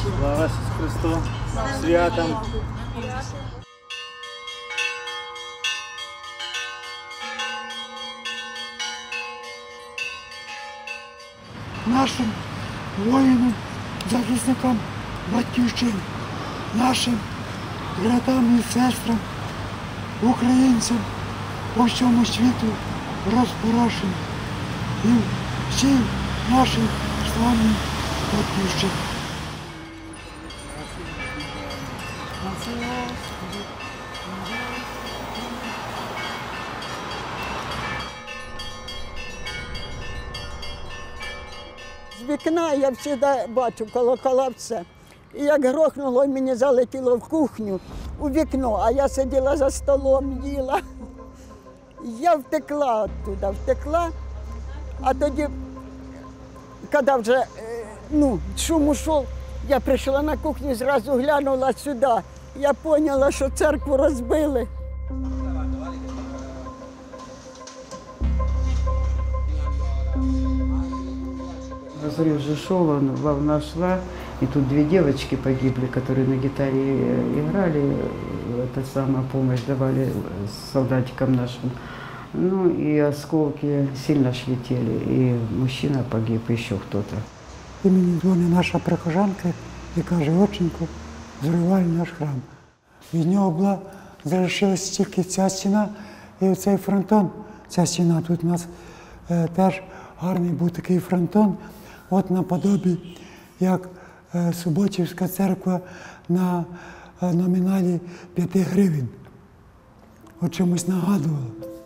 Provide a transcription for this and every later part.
Слава Ісусу Христу! Святом! Нашим воїнам, захисникам Батьківщини, нашим братам і сестрам, українцям по всьому світу розпорошені і всім нашим славним Батьківщині. З вікна я завжди бачу колокола все. І як грохнуло, мені залетіло в кухню, у вікно, а я сиділа за столом, їла. Я втекла оттуда, а тоді, коли вже шум ушов, я прийшла на кухню, зразу глянула сюди. Я зрозуміла, що церкву розбили. Разрыв же шел, волна шла, и тут две девочки погибли, которые на гитаре играли, помощь давали солдатикам нашим. Ну и осколки сильно ж летели, и мужчина погиб, еще кто-то. І мені дзвонить наша прихожанка і каже: «Отченьку, зруйнували наш храм». Від нього залишилась тільки ця стіна і оцей фронтон. Ця стіна, тут у нас теж гарний був такий фронтон, от наподобі, як Суботівська церква на номіналі 5 гривень. От чомусь нагадувало.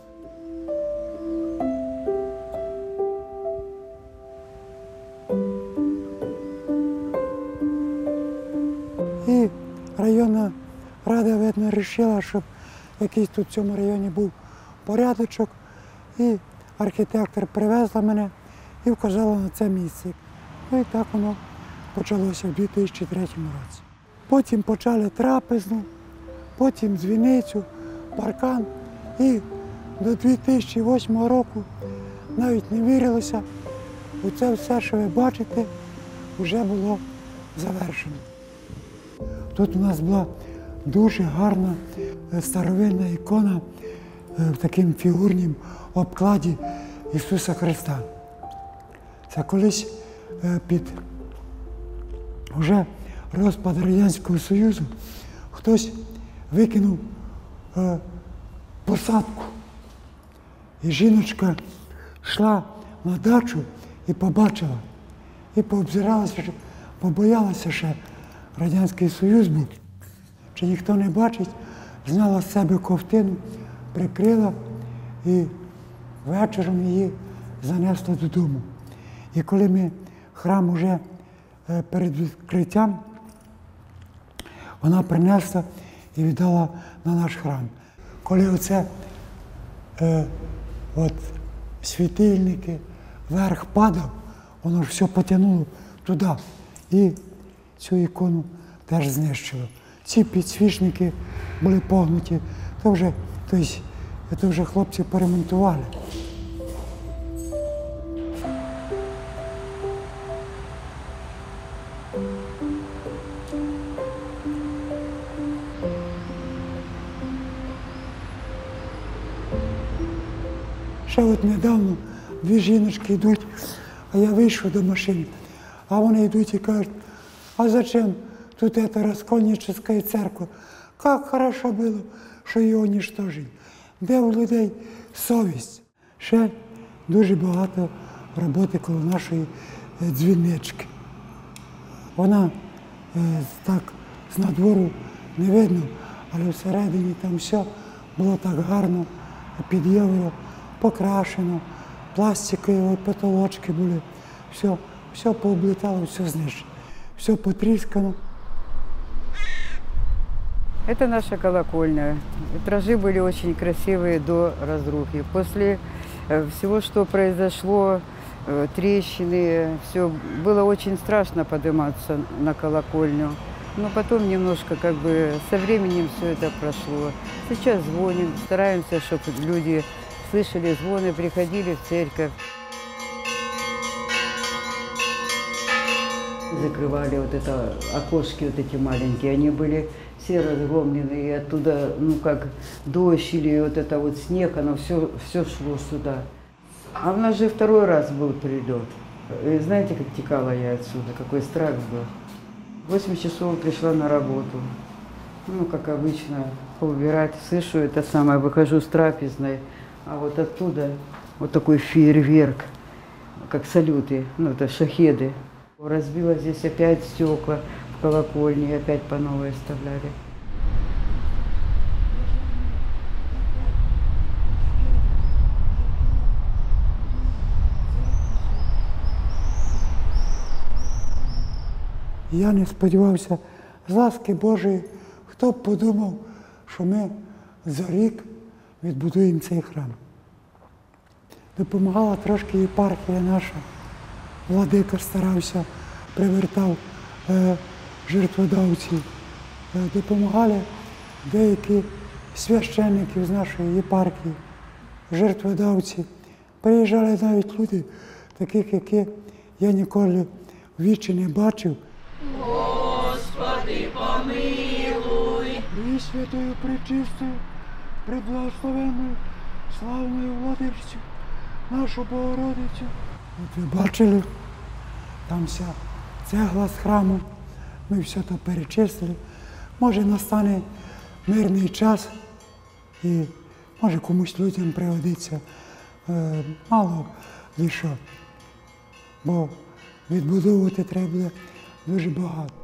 І районна рада, видно, вирішила, щоб якийсь тут в цьому районі був порядочок. І архітектор привезла мене і вказала на це місце. Ну і так воно почалося в 2003 році. Потім почали трапезну, потім дзвіницю, паркан. І до 2008 року навіть не вірилося, оце все, що ви бачите, вже було завершено. Тут у нас була дуже гарна старовинна ікона в такому фігурному обкладі Ісуса Христа. Це колись під вже розпад Радянського Союзу хтось викинув посадку. І жіночка йшла на дачу і побачила, і пообзиралася, побоялася ще, Радянський Союз був. Чи ніхто не бачить, зняла з себе ковтину, прикрила і вечором її занесла додому. І коли ми храм уже перед відкриттям, вона принесла і віддала на наш храм. Коли оце світильники, верх падав, воно ж все потягнуло туди. І цю ікону теж знищило. Ці підсвічники були погнуті, то вже хлопці поремонтували. Ще от недавно дві жіночки йдуть, а я вийшов до машини, а вони йдуть і кажуть: «А зачем тут эта раскольническая церковь? Как хорошо было, що її уничтожили. Де у людей совість?» Ще дуже багато роботи коло нашої дзвінички. Вона так з надвору не видно, але всередині там все було так гарно, під євро покрашено, пластикові потолочки були, все пооблітало, все знищено, все потріскано. Это наша колокольня. Витражи были очень красивые до разрухи. После всего, что произошло, трещины, все, было очень страшно подниматься на колокольню. Но потом немножко со временем все это прошло. Сейчас звоним, стараемся, чтобы люди слышали звоны, приходили в церковь. Закрывали вот это, окошки вот эти маленькие, они были все разгромлены, и оттуда, ну как дождь или вот это вот снег, оно все шло сюда. А у нас же второй раз был прилет. И знаете, как текала я отсюда, какой страх был. В 8 часов пришла на работу. Ну, как обычно, поубирать. Слышу это самое, выхожу с трапезной, а вот оттуда вот такой фейерверк, как салюты, ну, это шахеды. Разбило здесь опять стекла в колокольне, опять по новой оставляли. Я не сподівався з ласки Божої, хто б подумав, що ми за рік відбудуємо цей храм. Допомагала трошки єпархія наша. Владика старався, привертав жертводавців. Допомагали деякі священники з нашої єпархії, жертводавці. Приїжджали навіть люди, таких, яких я ніколи в вічі не бачив. Господи, помилуй. Пресвятою, пречистою, преблагословенною, славною владичцю, нашу Богородицю. От ви бачили, там вся цегла з храму, ми все то перечислили. Може настане мирний час і може комусь людям пригодиться мало лише, бо відбудовувати треба буде дуже багато.